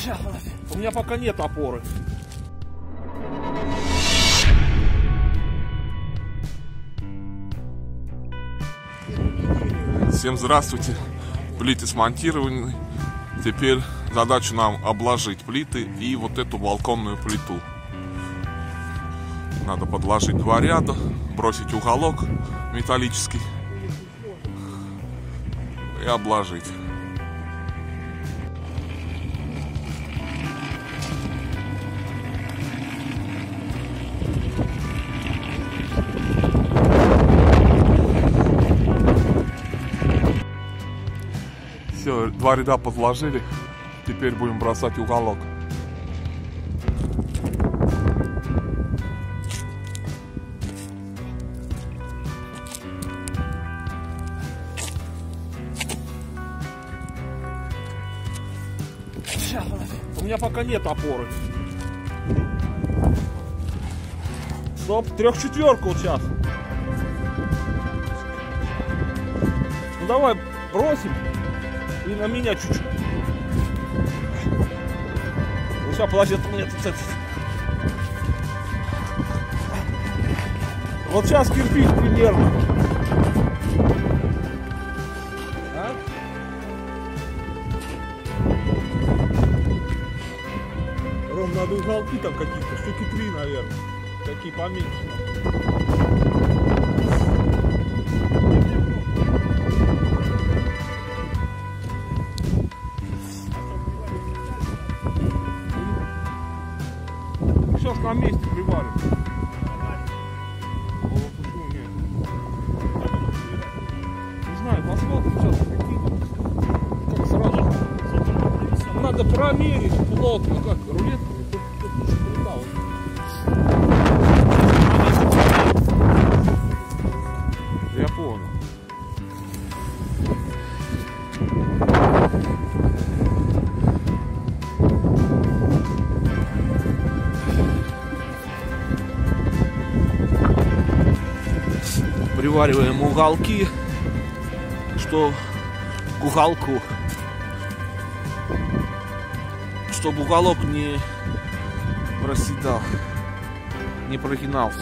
У меня пока нет опоры. Всем здравствуйте. Плиты смонтированы. Теперь задача нам обложить плиты и вот эту балконную плиту. Надо подложить 2 ряда, бросить уголок металлический и обложить. Все, 2 ряда подложили. Теперь будем бросать уголок. У меня пока нет опоры. Стоп, 3/4 сейчас. Ну давай бросим. И на меня чуть-чуть. Ну сейчас, подожди, у меня тут... Вот сейчас кирпич примерно. А? Ром, надо уголки там какие-то, штуки 3, наверное. Такие поменьше. Сейчас на месте приварим. О, почему нет? Не знаю, посмотрим сейчас какие-то. Как сразу. Надо промерить плотно, как рулетками. Я понял. Привариваем уголки, что к уголку, чтобы уголок не проседал, не прогинался.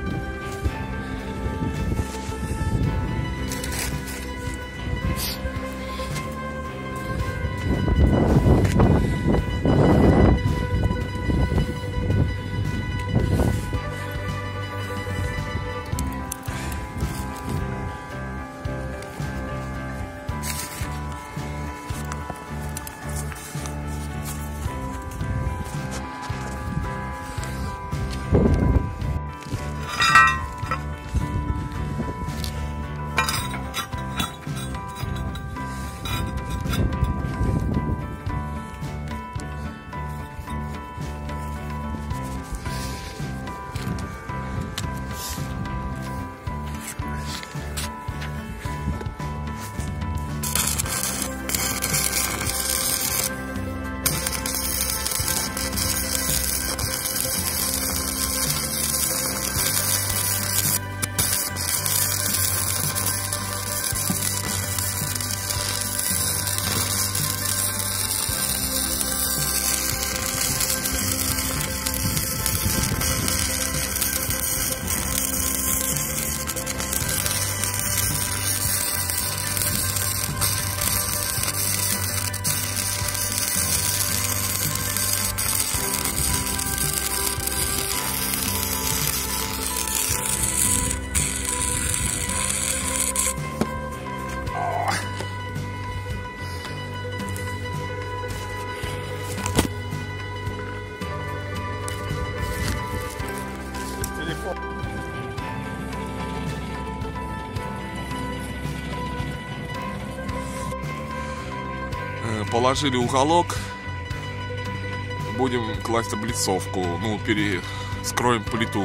Положили уголок, будем класть облицовку, ну, скроем плиту.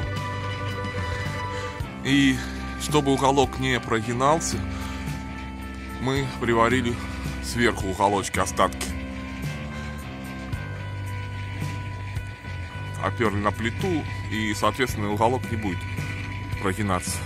И чтобы уголок не прогинался, мы приварили сверху уголочки, остатки. Оперли на плиту, и, соответственно, уголок не будет прогинаться.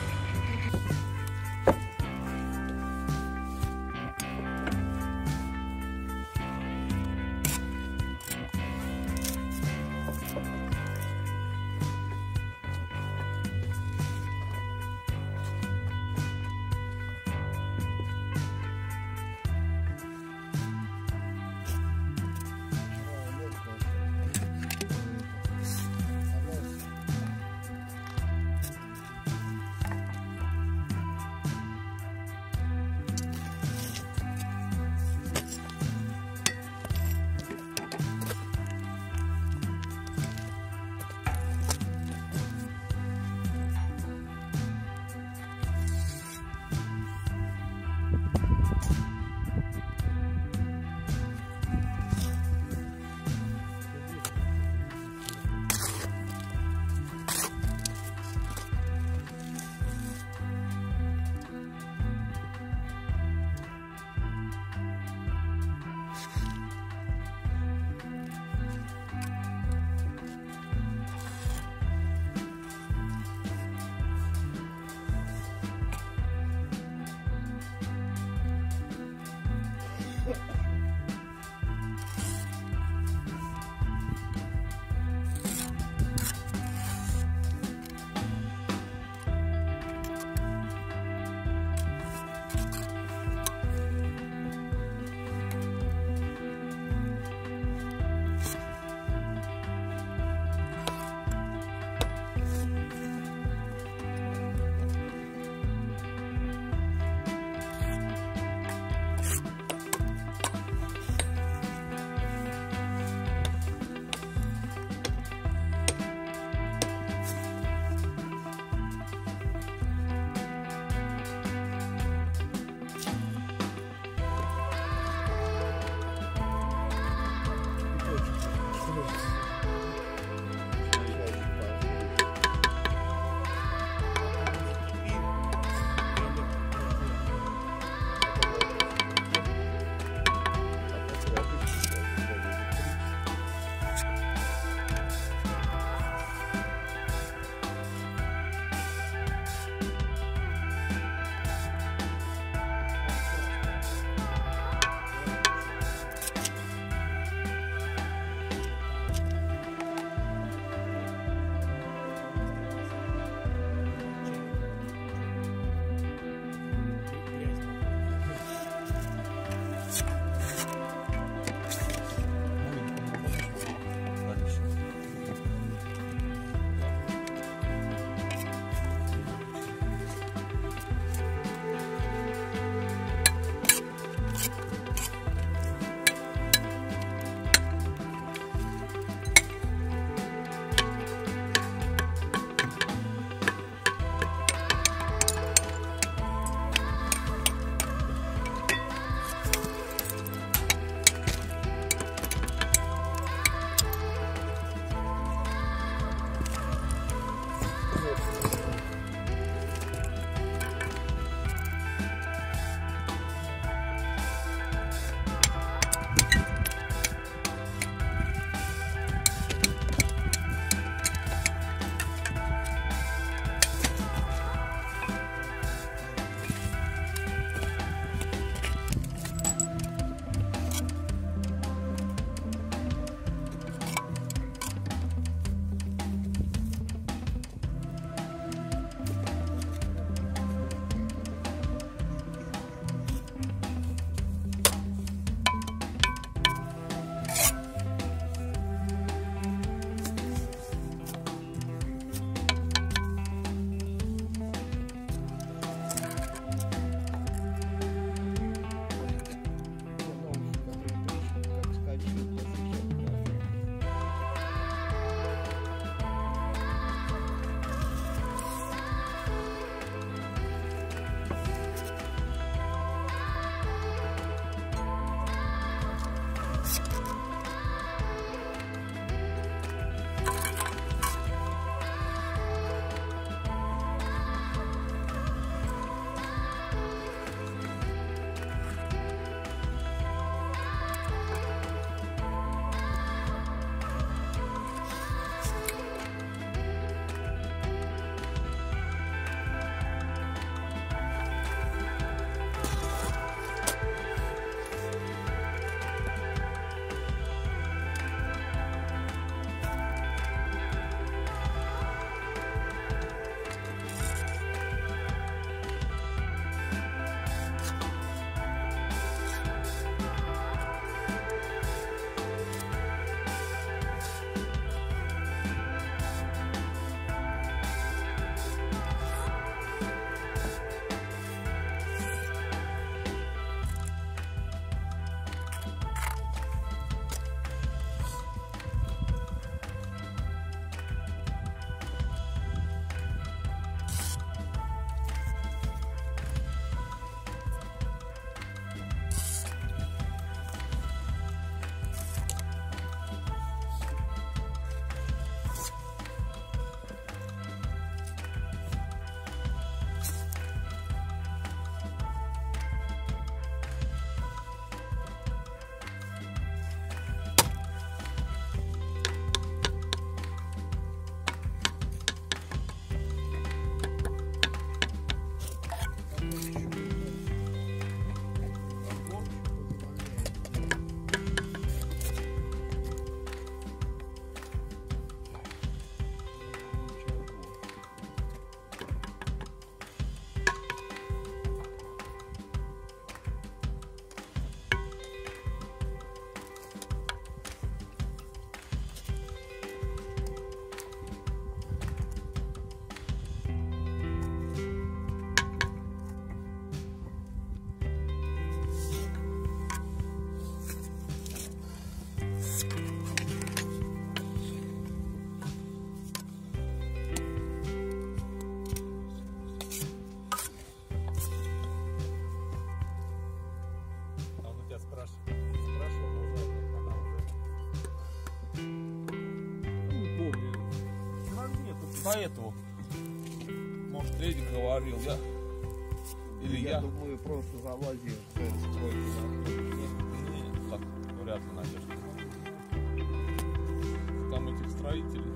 на этого. Может, Эдик говорил, я. Или я. думаю, просто залазил в стройку. Нет, так вряд ли, Надежда. Там этих строителей.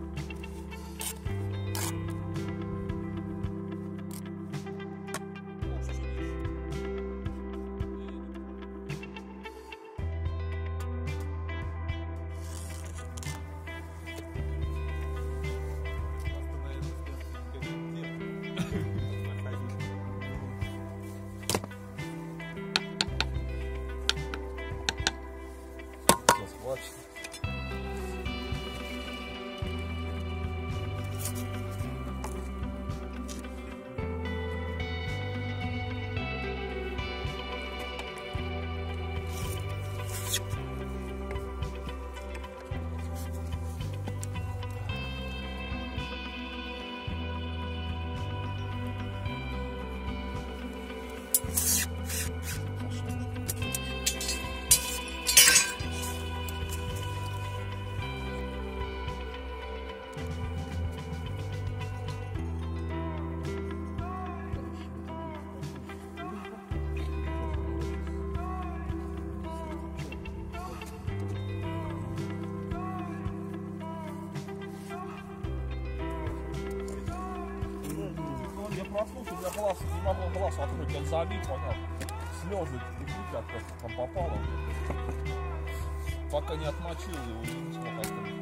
Проснулся, у меня глаз, не могу глаз открыть, он забит, понял. Слезы текут, как там попало. Пока не отмочил его, не смог открыть.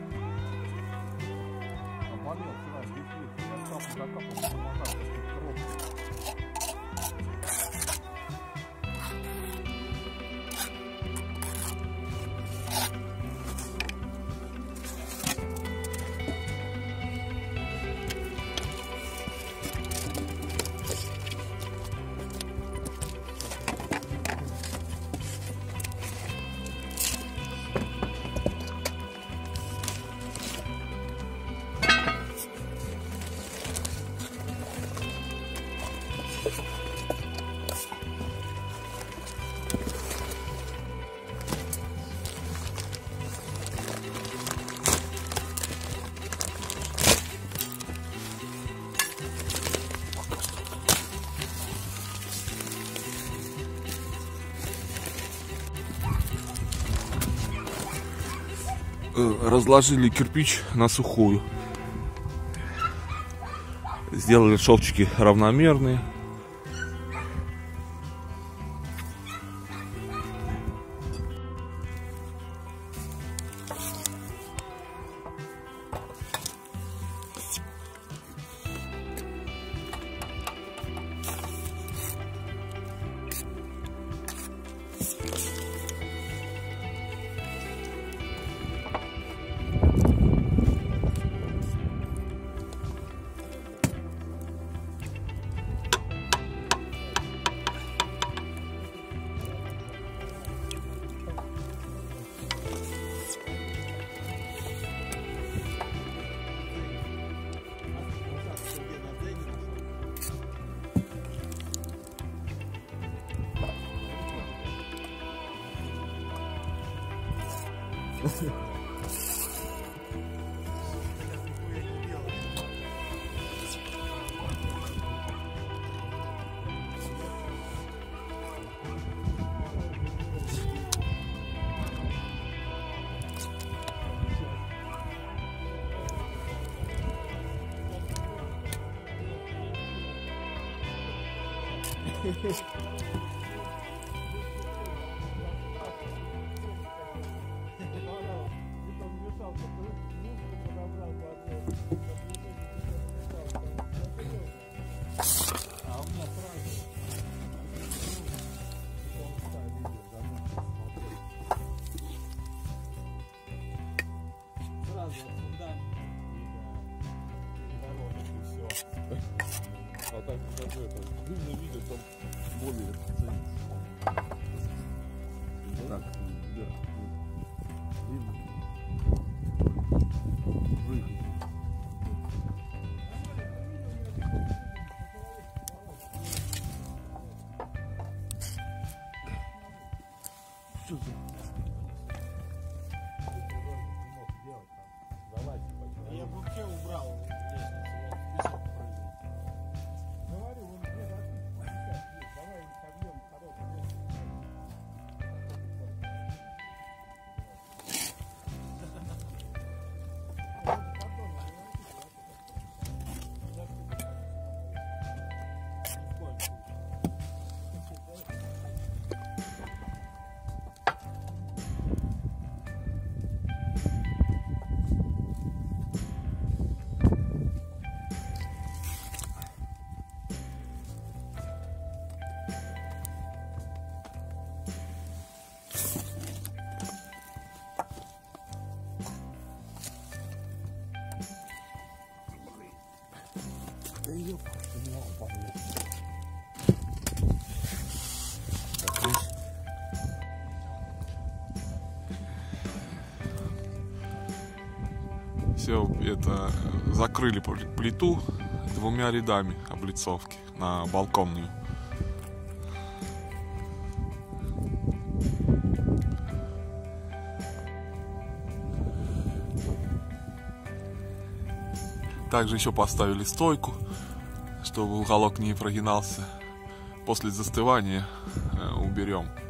Болел вчера, дефект, я капу за капу не помогал, разложили кирпич на сухую. Сделали шовчики равномерные. А так даже это видно, видно, там более так, да. Видно. Выход. Что за? Я бы вообще убрал лестницу, вот песок прыгает. Говорю, вон где давай собьем хороший лестницу. Все это закрыли плиту 2 рядами облицовки на балконную. Также еще поставили стойку, чтобы уголок не прогинался. После застывания уберем.